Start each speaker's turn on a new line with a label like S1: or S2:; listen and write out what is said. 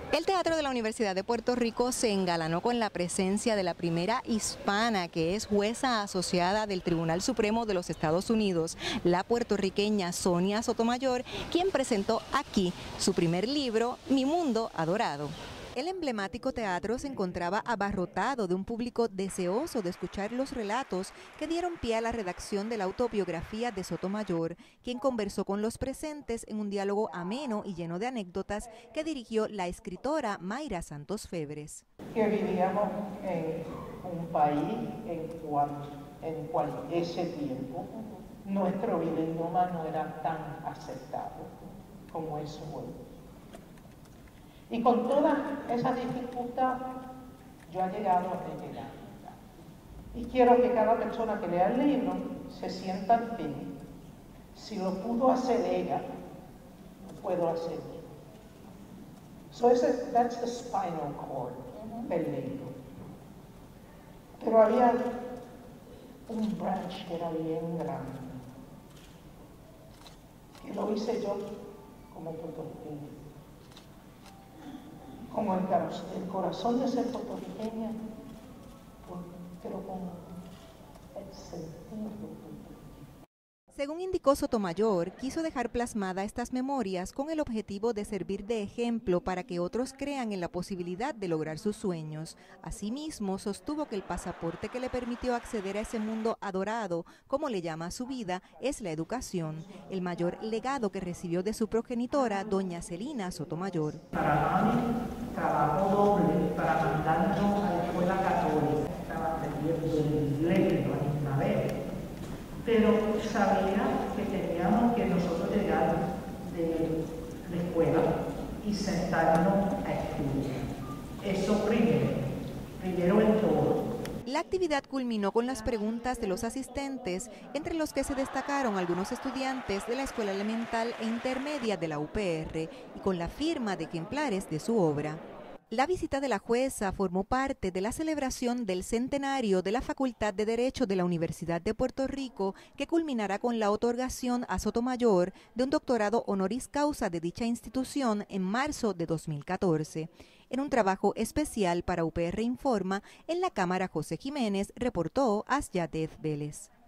S1: El Teatro de la Universidad de Puerto Rico se engalanó con la presencia de la primera hispana que es jueza asociada del Tribunal Supremo de los Estados Unidos, la puertorriqueña Sonia Sotomayor, quien presentó aquí su primer libro, Mi Mundo Adorado. El emblemático teatro se encontraba abarrotado de un público deseoso de escuchar los relatos que dieron pie a la redacción de la autobiografía de Sotomayor, quien conversó con los presentes en un diálogo ameno y lleno de anécdotas que dirigió la escritora Mayra Santos Febres.
S2: Que vivíamos en un país en cual ese tiempo nuestro idioma no era tan aceptado como es hoy. Y con toda esa dificultad, yo he llegado a llegar. Y quiero que cada persona que lea el libro se sienta al fin. Si lo pudo hacer ella, lo puedo hacer yo. So that's the spinal cord del libro. Pero había un branch que era bien grande, que lo hice yo como puertorriqueño. Como el corazón de ser puertorriqueña, pero con el sentido puertorriqueño.
S1: Según indicó Sotomayor, quiso dejar plasmada estas memorias con el objetivo de servir de ejemplo para que otros crean en la posibilidad de lograr sus sueños. Asimismo, sostuvo que el pasaporte que le permitió acceder a ese mundo adorado, como le llama a su vida, es la educación, el mayor legado que recibió de su progenitora, doña Celina Sotomayor.
S2: Para mí, trabajo doble para mandarnos a la escuela católica. Estaba aprendiendo el inglés, la misma vez. Pero sabía que teníamos que nosotros llegar de la escuela y sentarnos a estudiar. Eso primero en todo.
S1: La actividad culminó con las preguntas de los asistentes, entre los que se destacaron algunos estudiantes de la Escuela Elemental e Intermedia de la UPR y con la firma de ejemplares de su obra. La visita de la jueza formó parte de la celebración del centenario de la Facultad de Derecho de la Universidad de Puerto Rico, que culminará con la otorgación a Sotomayor de un doctorado honoris causa de dicha institución en marzo de 2014. En un trabajo especial para UPR Informa, en la Cámara José Jiménez reportó Asyadet Vélez.